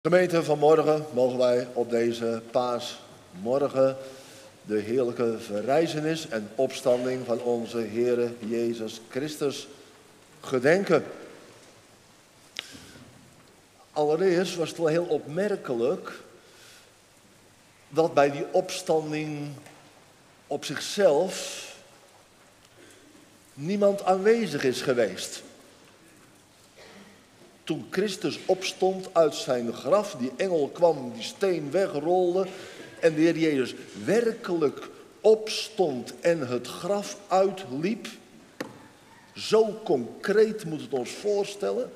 Gemeente, vanmorgen mogen wij op deze paasmorgen de heerlijke verrijzenis en opstanding van onze Heere Jezus Christus gedenken. Allereerst was het wel heel opmerkelijk dat bij die opstanding op zichzelf niemand aanwezig is geweest. Toen Christus opstond uit zijn graf, die engel kwam, die steen wegrolde en de Heer Jezus werkelijk opstond en het graf uitliep. Zo concreet moet het ons voorstellen.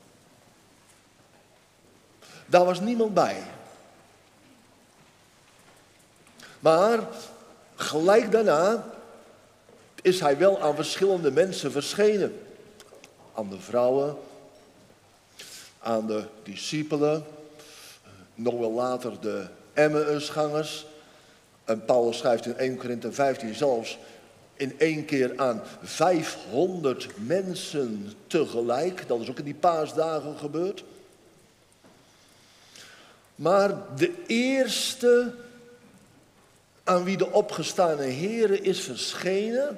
Daar was niemand bij. Maar gelijk daarna is hij wel aan verschillende mensen verschenen. Aan de vrouwen, aan de discipelen, nog wel later de Emmausgangers. En Paulus schrijft in 1 Korinthe 15 zelfs in één keer aan 500 mensen tegelijk. Dat is ook in die paasdagen gebeurd. Maar de eerste aan wie de opgestane Heere is verschenen,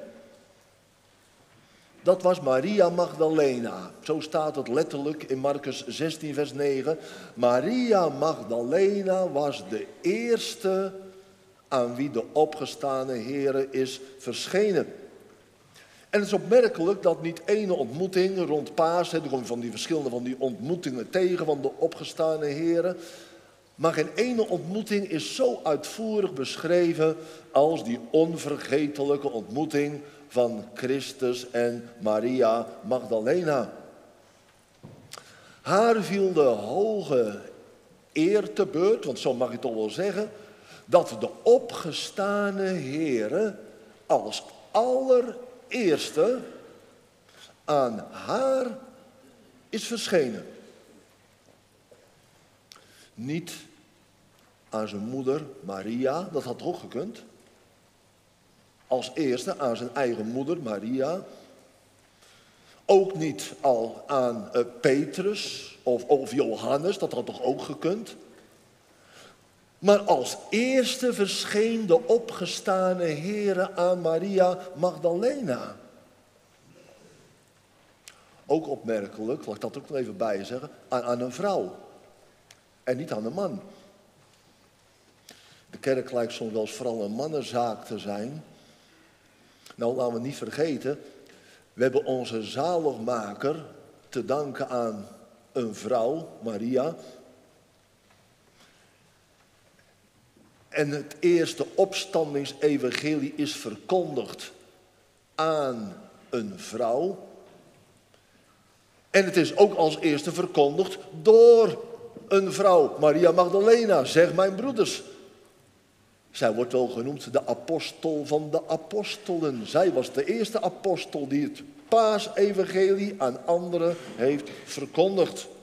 dat was Maria Magdalena. Zo staat het letterlijk in Marcus 16 vers 9. Maria Magdalena was de eerste aan wie de opgestane Heere is verschenen. En het is opmerkelijk dat niet ene ontmoeting rond Paas, er komen van die verschillende van die ontmoetingen tegen van de opgestane Heere, maar geen ene ontmoeting is zo uitvoerig beschreven als die onvergetelijke ontmoeting van Christus en Maria Magdalena. Haar viel de hoge eer te beurt, want zo mag je toch wel zeggen, dat de opgestane Heere als allereerste aan haar is verschenen. Niet aan zijn moeder Maria, dat had ook gekund. Als eerste aan zijn eigen moeder Maria. Ook niet al aan Petrus of Johannes, dat had toch ook gekund. Maar als eerste verscheen de opgestane Heere aan Maria Magdalena. Ook opmerkelijk, laat ik dat ook nog even bij zeggen, aan een vrouw. En niet aan een man. De kerk lijkt soms wel eens vooral een mannenzaak te zijn. Nou, laten we niet vergeten, we hebben onze zaligmaker te danken aan een vrouw, Maria. En het eerste opstandingsevangelie is verkondigd aan een vrouw. En het is ook als eerste verkondigd door een vrouw, Maria Magdalena, zeg mijn broeders. Zij wordt wel genoemd de apostel van de apostelen. Zij was de eerste apostel die het paasevangelie aan anderen heeft verkondigd.